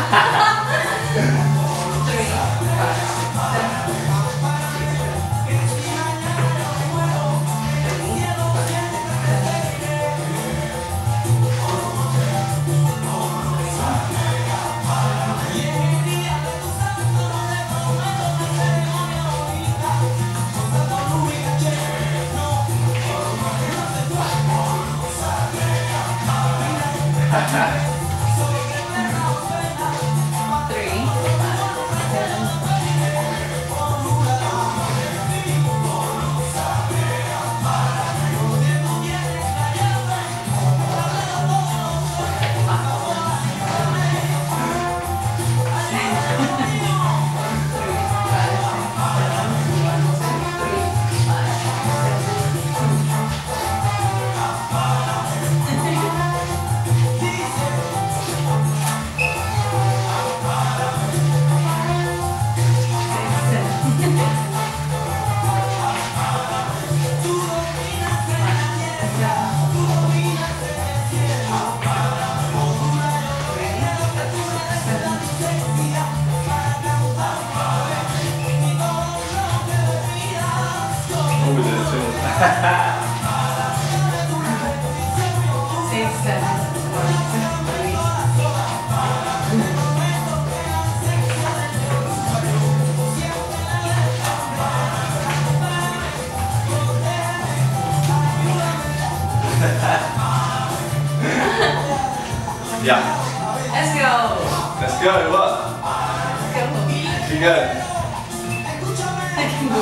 Yeah. Let's go. Let's go. What? Let's go. Keep going. I can go.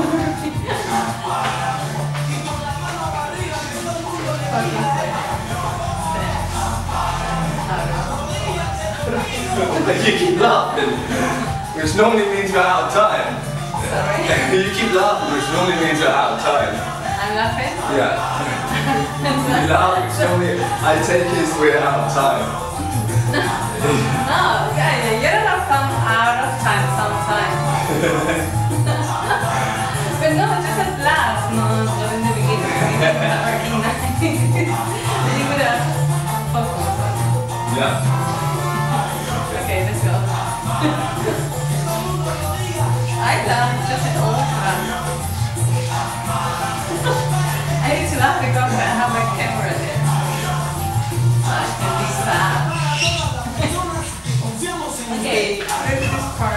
You keep laughing, which normally means you're out of time. Sorry? You keep laughing, which normally means you're out of time. I'm laughing? Yeah. You laugh, which normally I take it as we're out of time. No, okay, you're out of time sometimes. But no, just at last, no, in the beginning, it's not working nice. You would have focused. Yeah. Okay, let's go. I love just an old one. I need to laugh because I have my camera there. So I can be sad. Okay, where is this part?